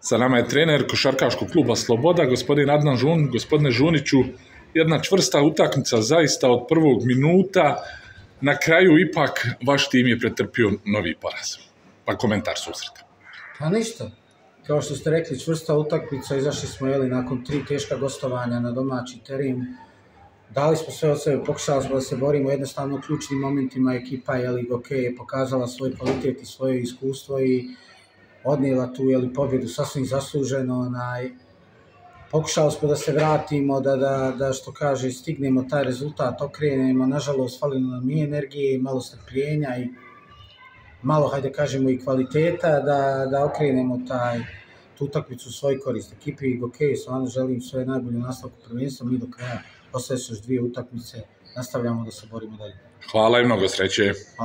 Sa nama je trener košarkaškog kluba Sloboda, gospodin Adnan Žun. Gospodine Žuniću, jedna čvrsta utakmica zaista od prvog minuta. Na kraju ipak vaš tim je pretrpio novi poraz. Pa komentar susreta. Pa ništa. Kao što ste rekli, čvrsta utakmica, izašli smo nakon 3 teška gostovanja na domaći teren. Dali smo sve od sebe, pokušali smo da se borimo jednostavno u ključnim momentima. Ekipa je pokazala svoj kvalitet i svoje iskustvo i odnijela tu pobjedu sasvim zasluženo. Pokušali smo da se vratimo, da što kaže, stignemo taj rezultat, okrenemo. Nažalost, falilo nam i energije, malo strpljenja i malo, hajde kažemo, i kvaliteta da okrenemo tu utakmicu u svoj korist. Ekipi Gokeja stvarno želim sve najbolje u nastavku prvenstva, mi do kraja, poslije su još 2 utakmice, nastavljamo da se borimo dalje. Hvala i mnogo sreće.